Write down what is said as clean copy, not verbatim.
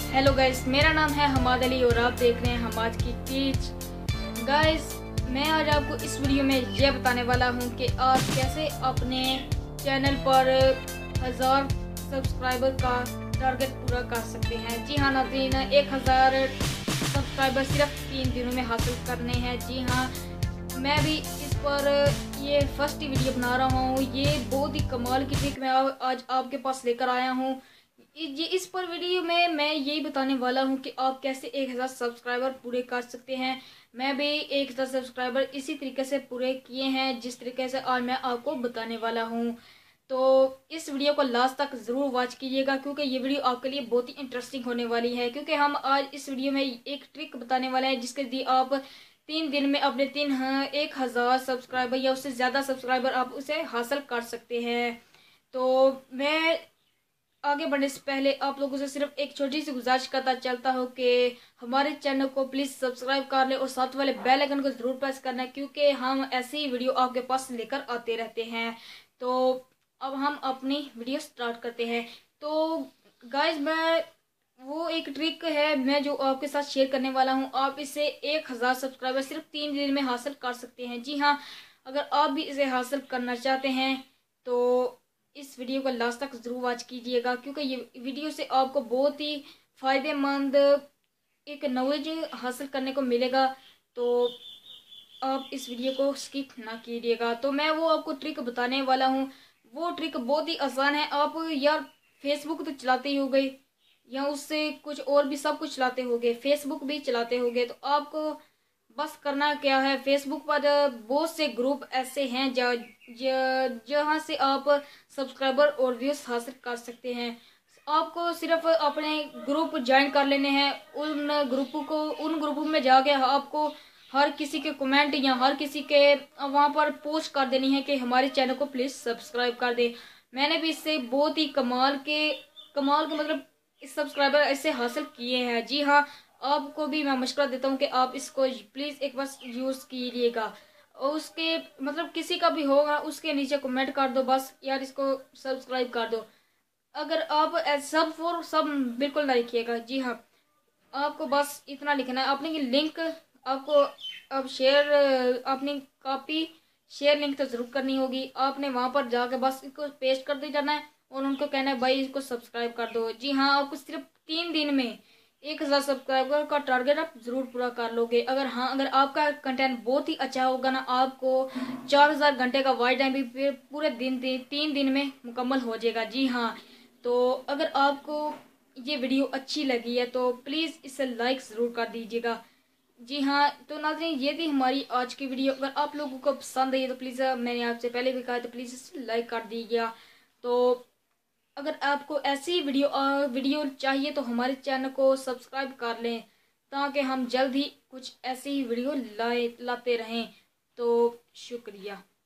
Hello guys, मेरा नाम है हमाद अली और आप देख रहे हैं हमाद की टीच। गाइस, मैं आज आपको इस वीडियो में यह बताने वाला हूं कि आप कैसे अपने चैनल पर 1000 सब्सक्राइबर का टारगेट पूरा कर सकते हैं। जी हाँ नाज़रीन, 1000 सब्सक्राइबर सिर्फ 3 दिनों में हासिल करने हैं। जी हाँ, मैं भी इस पर ये फर्स्ट ही वीडियो बना रहा हूँ। ये बहुत ही कमाल की ट्रिक मैं आज आपके पास लेकर आया हूँ। इस पर वीडियो में मैं यही बताने वाला हूँ कि आप कैसे 1000 सब्सक्राइबर पूरे कर सकते हैं। मैं भी 1000 सब्सक्राइबर इसी तरीके से पूरे किए हैं जिस तरीके से आज मैं आपको बताने वाला हूँ। तो इस वीडियो को लास्ट तक ज़रूर वॉच कीजिएगा क्योंकि ये वीडियो आपके लिए बहुत ही इंटरेस्टिंग होने वाली है। क्योंकि हम आज इस वीडियो में एक ट्रिक बताने वाले हैं जिसके लिए आप 3 दिन में अपने 1000 सब्सक्राइबर या उससे ज़्यादा सब्सक्राइबर आप उसे हासिल कर सकते हैं। तो मैं आगे बढ़ने से पहले आप लोगों से सिर्फ एक छोटी सी गुजारिश करता चलता हूँ कि हमारे चैनल को प्लीज़ सब्सक्राइब कर लें और साथ वाले बेल आइकन को ज़रूर प्रेस करना है क्योंकि हम ऐसी ही वीडियो आपके पास लेकर आते रहते हैं। तो अब हम अपनी वीडियो स्टार्ट करते हैं। तो गाइज, मैं वो एक ट्रिक है मैं जो आपके साथ शेयर करने वाला हूँ। आप इसे 1000 सब्सक्राइबर सिर्फ 3 दिन में हासिल कर सकते हैं। जी हाँ, अगर आप भी इसे हासिल करना चाहते हैं तो इस वीडियो को लास्ट तक जरूर वॉच कीजिएगा क्योंकि ये वीडियो से आपको बहुत ही फायदेमंद एक नॉलेज हासिल करने को मिलेगा। तो आप इस वीडियो को स्किप ना कीजिएगा। तो मैं वो आपको ट्रिक बताने वाला हूँ। वो ट्रिक बहुत ही आसान है। आप यार फेसबुक तो चलाते ही होंगे या उससे कुछ और भी सब कुछ चलाते होंगे, फेसबुक भी चलाते होंगे। तो आपको बस करना क्या है, फेसबुक पर बहुत से ग्रुप ऐसे हैं जहाँ से आप सब्सक्राइबर और व्यूज हासिल कर सकते हैं। आपको सिर्फ अपने ग्रुप ज्वाइन कर लेने हैं। उन ग्रुपों में जाके आपको हर किसी के कमेंट या हर किसी के वहाँ पर पोस्ट कर देनी है कि हमारे चैनल को प्लीज़ सब्सक्राइब कर दे। मैंने भी इससे बहुत ही कमाल के मतलब सब्सक्राइबर ऐसे हासिल किए हैं। जी हाँ, आपको भी मैं मशवरा देता हूँ कि आप इसको प्लीज़ एक बार यूज़ कीजिएगा। और उसके मतलब किसी का भी होगा उसके नीचे कमेंट कर दो बस यार इसको सब्सक्राइब कर दो। अगर आप सब फॉर सब बिल्कुल ना लिखिएगा। जी हाँ, आपको बस इतना लिखना है। आपने ये लिंक आपको अब शेयर अपनी कॉपी शेयर लिंक तो ज़रूर करनी होगी। आपने वहाँ पर जाकर बस इसको पेस्ट कर दे जाना है और उनको कहना है भाई इसको सब्सक्राइब कर दो। जी हाँ, आपको सिर्फ 3 दिन में 1000 सब्सक्राइबर का टारगेट आप जरूर पूरा कर लोगे। अगर आपका कंटेंट बहुत ही अच्छा होगा ना, आपको 4000 घंटे का वॉच टाइम भी पूरे 3 दिन में मुकम्मल हो जाएगा। जी हाँ, तो अगर आपको ये वीडियो अच्छी लगी है तो प्लीज़ इसे लाइक ज़रूर कर दीजिएगा। जी हाँ, तो नाज़रीन ये थी हमारी आज की वीडियो। अगर आप लोगों को पसंद आई तो प्लीज़, मैंने आपसे पहले भी कहा तो प्लीज़ इसे लाइक कर दीजिएगा। तो अगर आपको ऐसी वीडियो चाहिए तो हमारे चैनल को सब्सक्राइब कर लें ताकि हम जल्द ही कुछ ऐसी वीडियो लाते रहें। तो शुक्रिया।